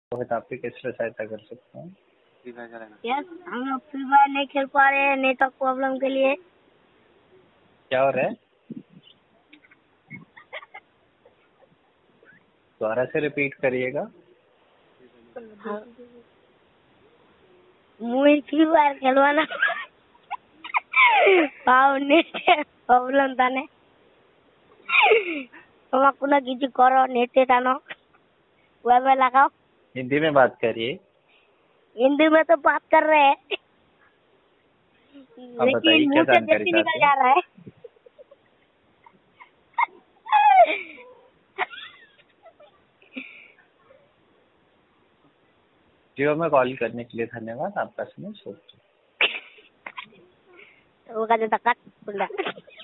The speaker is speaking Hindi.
रोहित, आपकी कैसे सहायता कर सकते हैं? यस, हम लोग फ्री फायर नहीं खेल पा रहे हैं नेटवर्क प्रॉब्लम के लिए। क्या हो रहा है? दोबारा से रिपीट करिएगा। मुझे फ्री फायर खेलवाना नेट प्रॉब्लम था ने तुमको ना किसी करो नेट था ना वाईफाई लगाओ। हिंदी में बात करिए। हिंदी में तो बात कर रहे हैं आप बताइए, लेकिन क्या मुंह से जानकारी जल्दी चाहते निकल हैं? जा रहा है। जियो में कॉल करने के लिए धन्यवाद। आपका समय शुभ। वो कहते था कट